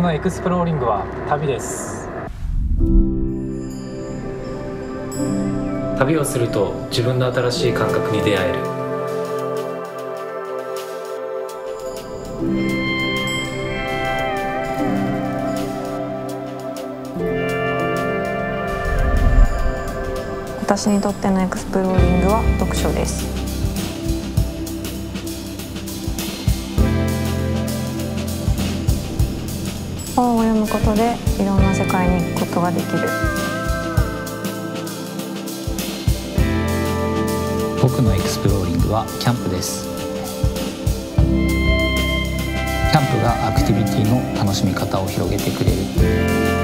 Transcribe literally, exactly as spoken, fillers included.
のエクスプローリングは旅です。 旅をすると自分の新しい感覚に出会える。 私にとってのエクスプローリングは読書です。本を読むことでいろんな世界に行くことができる。 僕のエクスプローリングはキャンプです。キャンプがアクティビティの楽しみ方を広げてくれる。